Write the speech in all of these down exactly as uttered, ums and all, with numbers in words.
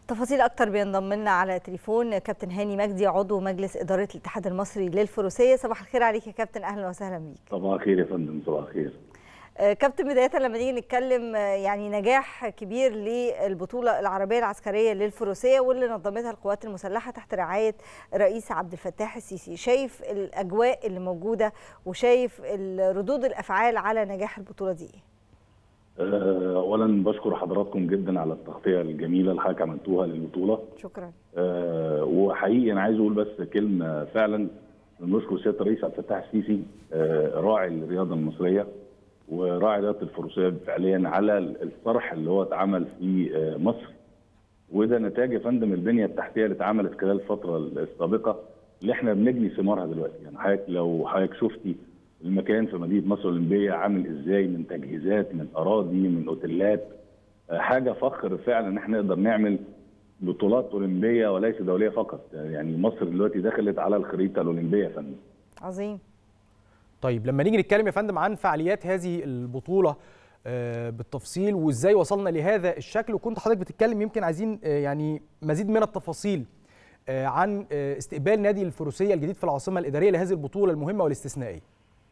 تفاصيل اكتر بينضم لنا على تليفون كابتن هاني مجدي عضو مجلس اداره الاتحاد المصري للفروسيه. صباح الخير عليك يا كابتن، اهلا وسهلا بيك. صباح الخير يا فندم. صباح الخير كابتن. بدايه لما نيجي نتكلم يعني نجاح كبير للبطوله العربيه العسكريه للفروسيه واللي نظمتها القوات المسلحه تحت رعايه الرئيس عبد الفتاح السيسي، شايف الاجواء اللي موجوده وشايف ردود الافعال على نجاح البطوله دي ايه؟ اولا بشكر حضراتكم جدا على التغطيه الجميله اللي حضرتك عملتوها للبطوله. شكرا. أه وحقيقي انا عايز اقول بس كلمه، فعلا بنشكر سياده الرئيس عبد الفتاح السيسي أه راعي الرياضه المصريه وراعي رياضه الفروسيه فعليا على الطرح اللي هو اتعمل في أه مصر، وده نتاج يا فندم البنيه التحتيه اللي اتعملت خلال الفتره السابقه اللي احنا بنجني ثمارها دلوقتي. يعني حضرتك لو حضرتك شفتي المكان في مدينه مصر الاولمبيه عامل ازاي، من تجهيزات، من اراضي، من اوتيلات، حاجه فخر فعلا ان احنا نقدر نعمل بطولات اولمبيه وليس دوليه فقط. يعني مصر دلوقتي دخلت على الخريطه الاولمبيه يا فندم. عظيم. طيب لما نيجي نتكلم يا فندم عن فعاليات هذه البطوله بالتفصيل وازاي وصلنا لهذا الشكل، وكنت حضرتك بتتكلم يمكن عايزين يعني مزيد من التفاصيل عن استقبال نادي الفروسيه الجديد في العاصمه الاداريه لهذه البطوله المهمه والاستثنائيه.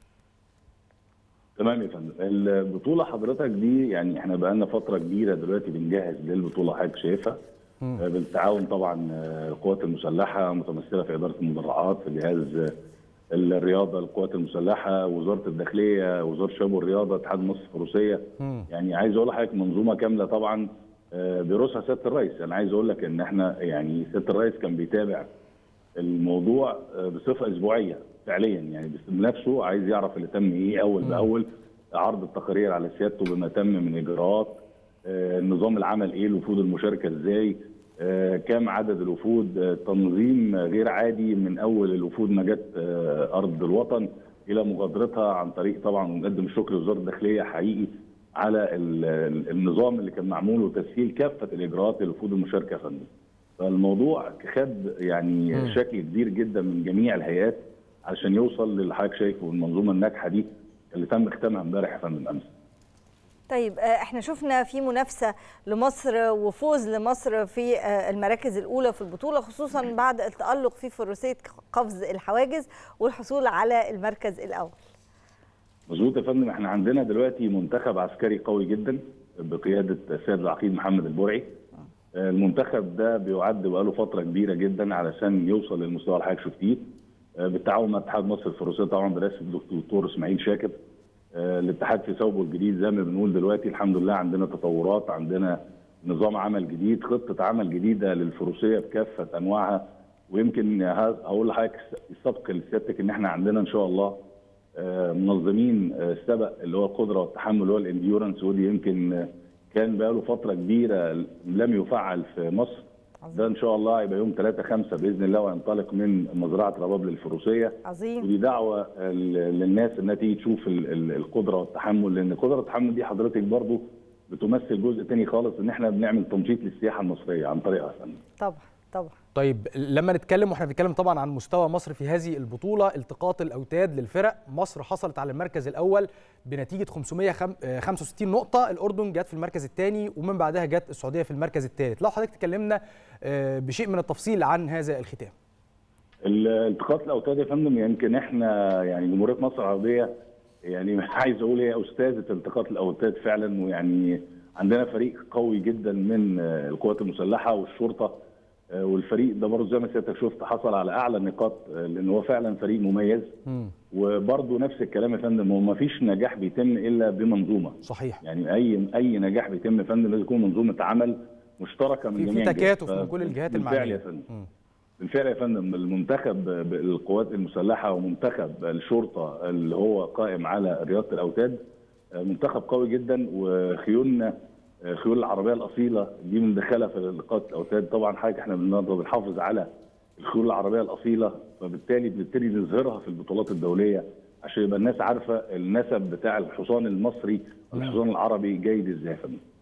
تمام يا فندم. البطوله حضرتك دي يعني احنا بقى لنا فتره كبيره دلوقتي بنجهز للبطوله، حضرتك شايفها بالتعاون طبعا القوات المسلحه متمثله في اداره المدرعات، في جهاز الرياضه القوات المسلحه، وزاره الداخليه، وزاره الشباب والرياضه، اتحاد مصر الفروسيه. يعني عايز اقول لحضرتك منظومه كامله طبعا بيرأسها سياده الرئيس. انا عايز اقول لك ان احنا يعني سياده الرئيس كان بيتابع الموضوع بصفه اسبوعيه فعليا، يعني بنفسه عايز يعرف اللي تم ايه اول باول، عرض التقارير على سيادته بما تم من اجراءات، آه، نظام العمل ايه، الوفود المشاركه ازاي، آه، كام عدد الوفود، آه، تنظيم غير عادي من اول الوفود ما جت آه، ارض الوطن الى مغادرتها، عن طريق طبعا ونقدم الشكر لوزاره الداخليه حقيقي على النظام اللي كان معمول وتسهيل كافه الاجراءات للوفود المشاركه يا فندم. فالموضوع خد يعني م. شكل كبير جدا من جميع الهيئات عشان يوصل للي حضرتك شايفه المنظومه الناجحه دي اللي تم ختامها امبارح يا فندم امس. طيب احنا شفنا في منافسه لمصر وفوز لمصر في المراكز الاولى في البطوله، خصوصا بعد التالق في فروسيه قفز الحواجز والحصول على المركز الاول. مظبوط يا فندم. احنا عندنا دلوقتي منتخب عسكري قوي جدا بقياده السيد العقيد محمد البرعي. المنتخب ده بيعد بقاله فتره كبيره جدا علشان يوصل للمستوى اللي حضرتك شفتيه، بالتعاون مع اتحاد مصر الفروسيه طبعا برئاسه الدكتور اسماعيل شاكر. الاتحاد في ثوبه الجديد زي ما بنقول دلوقتي الحمد لله، عندنا تطورات، عندنا نظام عمل جديد، خطه عمل جديده للفروسيه بكافه انواعها. ويمكن هقول لحضرتك السبق لسيادتك ان احنا عندنا ان شاء الله منظمين السبق اللي هو القدره والتحمل اللي هو الانديورنس، ودي يمكن كان بقاله فتره كبيره لم يفعل في مصر. ده ان شاء الله هيبقى يوم ثلاثة خمسة باذن الله وينطلق من مزرعه رباب للفروسيه. عظيم. ودي دعوه للناس انها تيجي تشوف القدره والتحمل، لان القدره والتحمل دي حضرتك برضو بتمثل جزء ثاني خالص، ان احنا بنعمل تنشيط للسياحه المصريه عن طريقها. طبعا طبعا. طيب لما نتكلم واحنا بنتكلم طبعا عن مستوى مصر في هذه البطوله، التقاط الاوتاد للفرق، مصر حصلت على المركز الاول بنتيجه خمسمائة وخمسة وستين نقطه، الاردن جت في المركز الثاني ومن بعدها جت السعوديه في المركز الثالث. لو حضرتك تكلمنا بشيء من التفصيل عن هذا الختام. التقاط الاوتاد يا فندم، يمكن احنا يعني جمهوريه مصر العربيه يعني عايز اقول هي استاذه التقاط الاوتاد فعلا، ويعني عندنا فريق قوي جدا من القوات المسلحه والشرطه، والفريق ده برضه زي ما سيادتك شفت حصل على اعلى النقاط لان هو فعلا فريق مميز. م. وبرضه نفس الكلام يا فندم، هو ما فيش نجاح بيتم الا بمنظومه. صحيح. يعني اي اي نجاح بيتم يا فندم لازم يكون منظومه عمل مشتركه من جميع في تكاتف من كل الجهات المعنيه. بالفعل يا فندم. بالفعل يا فندم المنتخب القوات المسلحه ومنتخب الشرطه اللي هو قائم على رياضه الاوتاد منتخب قوي جدا، وخيولنا خيول العربيه الاصيله دي مندخله في لقاءات الاوتاد. طبعا حاجه احنا النهارده بنحافظ على الخيول العربيه الاصيله، فبالتالي بنبتدي نظهرها في البطولات الدوليه عشان يبقى الناس عارفه النسب بتاع الحصان المصري والحصان العربي جيد ازاي.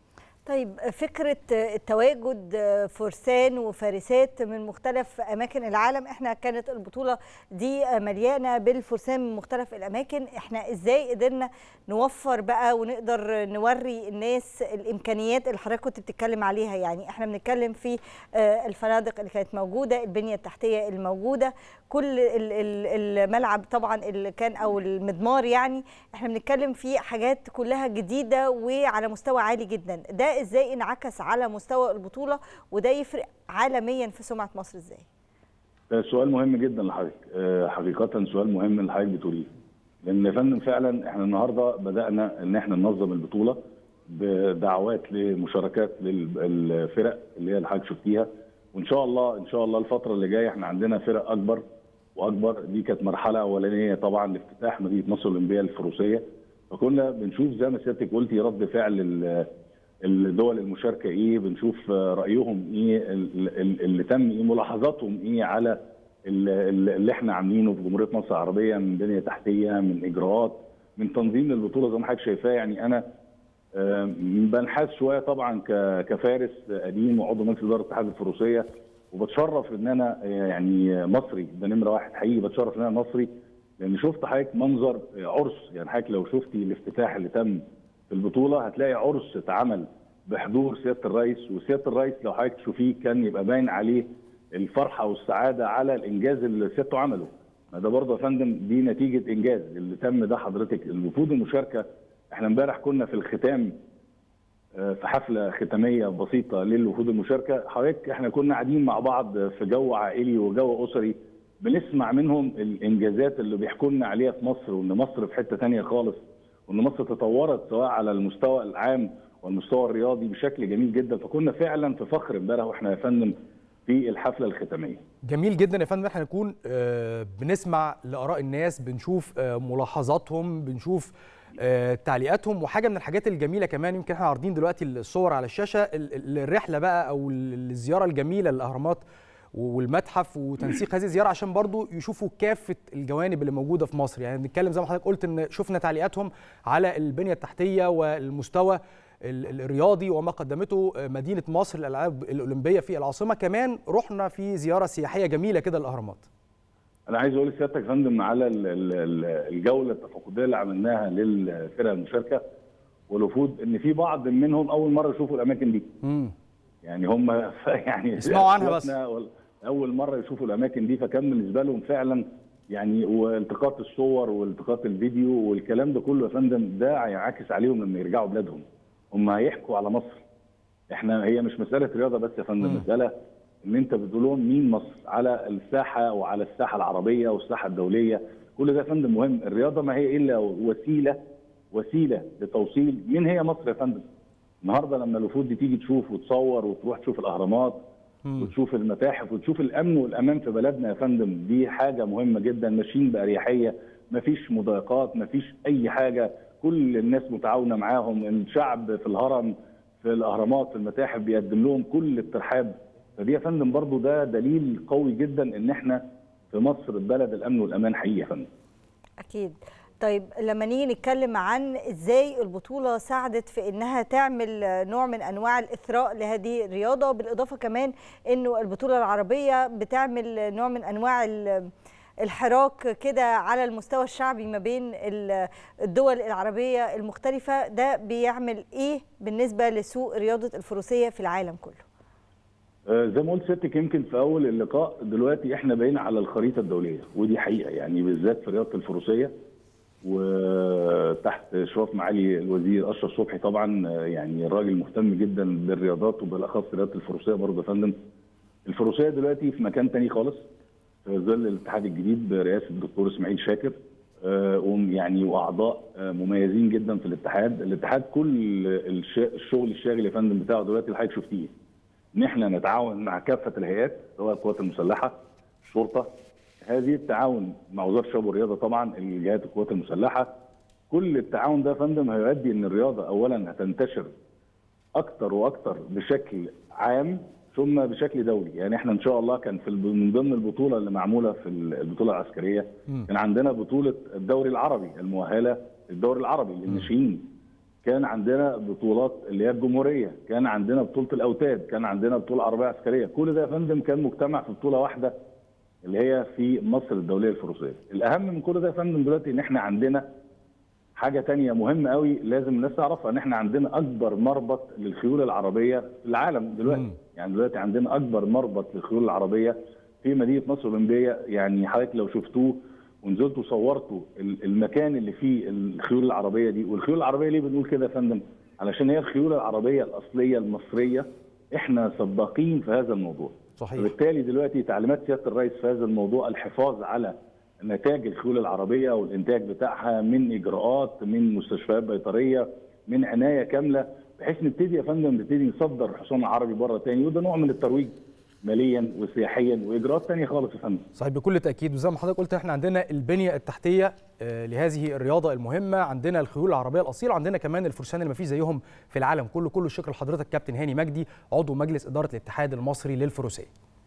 طيب فكرة التواجد فرسان وفارسات من مختلف أماكن العالم، احنا كانت البطولة دي مليانة بالفرسان من مختلف الأماكن، احنا ازاي قدرنا نوفر بقى ونقدر نوري الناس الإمكانيات اللي حضرتك كنت بتتكلم عليها؟ يعني احنا بنتكلم في الفنادق اللي كانت موجودة، البنية التحتية الموجودة، كل الملعب طبعا اللي كان أو المضمار، يعني احنا بنتكلم في حاجات كلها جديدة وعلى مستوى عالي جدا. ده ازاي انعكس على مستوى البطوله وده يفرق عالميا في سمعه مصر ازاي؟ ده سؤال مهم جدا لحضرتك، حقيقه سؤال مهم اللي حضرتك بتقوليه، لان يا فندم فعلا احنا النهارده بدانا ان احنا ننظم البطوله بدعوات لمشاركات للفرق اللي هي اللي حضرتك شفتيها، وان شاء الله ان شاء الله الفتره اللي جايه احنا عندنا فرق اكبر واكبر. دي كانت مرحله اولانيه طبعا لافتتاح مدينه مصر الاولمبيه الفروسيه، فكنا بنشوف زي ما سيادتك قلتي رد فعل الدول المشاركه ايه، بنشوف رايهم ايه اللي تم، ايه ملاحظاتهم ايه على اللي احنا عاملينه في جمهوريه مصر العربيه من بنيه تحتيه، من اجراءات، من تنظيم للبطوله زي ما حضرتك شايفاه. يعني انا بنحاز شويه طبعا كفارس قديم وعضو مجلس اداره اتحاد الفروسيه، وبتشرف ان انا يعني مصري، ده نمره واحد حقيقي بتشرف ان انا مصري، لان شفت حضرتك منظر عرس. يعني حضرتك لو شفتي الافتتاح اللي تم في البطوله هتلاقي عرس اتعمل بحضور سياده الرئيس، وسياده الرئيس لو حضرتك تشوفيه كان يبقى باين عليه الفرحه والسعاده على الانجاز اللي سيادته عمله. ده برضه يا فندم دي نتيجه انجاز اللي تم ده. حضرتك الوفود المشاركه، احنا امبارح كنا في الختام في حفله ختاميه بسيطه للوفود المشاركه، حضرتك احنا كنا قاعدين مع بعض في جو عائلي وجو اسري، بنسمع منهم الانجازات اللي بيحكوا لنا عليها في مصر، وان مصر في حته ثانيه خالص، وان مصر تطورت سواء على المستوى العام والمستوى الرياضي بشكل جميل جدا. فكنا فعلا في فخر امبارح واحنا يا فندم في الحفله الختاميه. جميل جدا يا فندم، احنا نكون بنسمع لاراء الناس، بنشوف ملاحظاتهم، بنشوف تعليقاتهم. وحاجه من الحاجات الجميله كمان، يمكن احنا عارضين دلوقتي الصور على الشاشه، الرحله بقى او الزياره الجميله للاهرامات والمتحف وتنسيق هذه الزياره عشان برضو يشوفوا كافه الجوانب اللي موجوده في مصر. يعني بنتكلم زي ما حضرتك قلت ان شفنا تعليقاتهم على البنيه التحتيه والمستوى الرياضي وما قدمته مدينه مصر للالعاب الاولمبيه في العاصمه. كمان رحنا في زياره سياحيه جميله كده للاهرامات. انا عايز اقول لسيادتك يا فندم على الجوله التفقديه اللي عملناها للفرق المشاركه والوفود، ان في بعض منهم اول مره يشوفوا الاماكن دي. امم يعني هم يعني يسمعوا عنها بس اول مره يشوفوا الاماكن دي، فكان بالنسبه لهم فعلا يعني، والتقاط الصور والتقاط الفيديو والكلام ده كله يا فندم ده هينعكس عليهم لما يرجعوا بلادهم، هم هيحكوا على مصر. احنا هي مش مساله رياضه بس يا فندم، م. مساله ان انت بتقول لهم مين مصر على الساحه وعلى الساحه العربيه والساحه الدوليه. كل ده يا فندم مهم. الرياضه ما هي الا وسيله وسيله لتوصيل مين هي مصر يا فندم. النهارده لما الوفود دي تيجي تشوف وتصور وتروح تشوف الاهرامات م. وتشوف المتاحف وتشوف الامن والامان في بلدنا يا فندم، دي حاجه مهمه جدا. ماشيين باريحيه، مفيش مضايقات، مفيش اي حاجه، كل الناس متعاونه معاهم. الشعب في الهرم، في الاهرامات، في المتاحف بيقدم لهم كل الترحاب. فدي يا فندم برضو ده دليل قوي جدا ان احنا في مصر بلد الامن والامان حقيقي يا فندم. اكيد. طيب لما نيجي نتكلم عن ازاي البطوله ساعدت في انها تعمل نوع من انواع الاثراء لهذه الرياضه، بالاضافه كمان انه البطوله العربيه بتعمل نوع من انواع الحراك كده على المستوى الشعبي ما بين الدول العربيه المختلفه، ده بيعمل ايه بالنسبه لسوق رياضه الفروسيه في العالم كله؟ زي ما قلت سيادتك يمكن في اول اللقاء، دلوقتي احنا بقينا على الخريطه الدوليه، ودي حقيقه يعني بالذات في رياضه الفروسيه، وتحت اشراف معالي الوزير اشرف صبحي طبعا. يعني الراجل مهتم جدا بالرياضات وبالاخص رياضه الفروسيه برضه يا فندم. الفروسيه دلوقتي في مكان تاني خالص في ظل الاتحاد الجديد برئاسه الدكتور اسماعيل شاكر، يعني واعضاء مميزين جدا في الاتحاد. الاتحاد كل الشغل الشاغل يا فندم بتاعه دلوقتي اللي حضرتك شفتيه، ان احنا نتعاون مع كافه الهيئات سواء القوات المسلحه، الشرطه، هذه التعاون مع وزاره الشباب والرياضه طبعا، الجهات القوات المسلحه. كل التعاون ده يا فندم هيؤدي ان الرياضه اولا هتنتشر اكتر واكتر بشكل عام ثم بشكل دولي. يعني احنا ان شاء الله كان في من ضمن البطوله اللي معموله في البطوله العسكريه كان عندنا بطوله الدوري العربي المؤهله، الدوري العربي للناشئين. كان عندنا بطولات اللي هي الجمهوريه، كان عندنا بطوله الاوتاد، كان عندنا بطوله عربيه عسكريه، كل ده يا فندم كان مجتمع في بطوله واحده اللي هي في مصر الدوليه الفروسيه. الاهم من كل ده يا فندم دلوقتي ان احنا عندنا حاجه ثانيه مهمه قوي لازم الناس تعرفها، ان احنا عندنا اكبر مربط للخيول العربيه في العالم دلوقتي. م. يعني دلوقتي عندنا اكبر مربط للخيول العربيه في مدينه مصر الاولمبيه. يعني حضرتك لو شفتوه ونزلتوا صورتوا المكان اللي فيه الخيول العربيه دي، والخيول العربيه ليه بنقول كده يا فندم؟ علشان هي الخيول العربيه الاصليه المصريه، احنا سباقين في هذا الموضوع. صحيح. وبالتالي دلوقتي تعليمات سياده الرئيس في هذا الموضوع الحفاظ على نتاج الخيول العربيه والانتاج بتاعها من اجراءات، من مستشفيات بيطريه، من عنايه كامله، بحيث نبتدي يا فندم نبتدي نصدر الحصان العربي بره تاني، وده نوع من الترويج ماليا وسياحيا واجراءات ثانيه خالص يا فندم. صحيح بكل تاكيد، وزي ما حضرتك قلت احنا عندنا البنيه التحتيه لهذه الرياضه المهمه، عندنا الخيول العربيه الاصيله، وعندنا كمان الفرسان اللي ما فيش زيهم في العالم كله. كله الشكر لحضرتك كابتن هاني مجدي عضو مجلس اداره الاتحاد المصري للفروسيه.